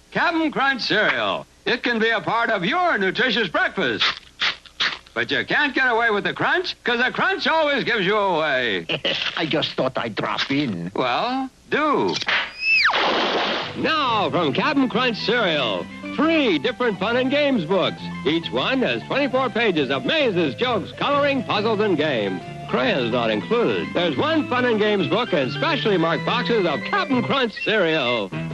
Captain Crunch cereal. It can be a part of your nutritious breakfast. But you can't get away with the crunch, because the crunch always gives you away. I just thought I'd drop in. Well, do. Now, from Captain Crunch cereal, 3 different fun and games books. Each one has 24 pages of mazes, jokes, coloring, puzzles, and games. Crayons not included. There's 1 fun and games book and specially marked boxes of Captain Crunch cereal.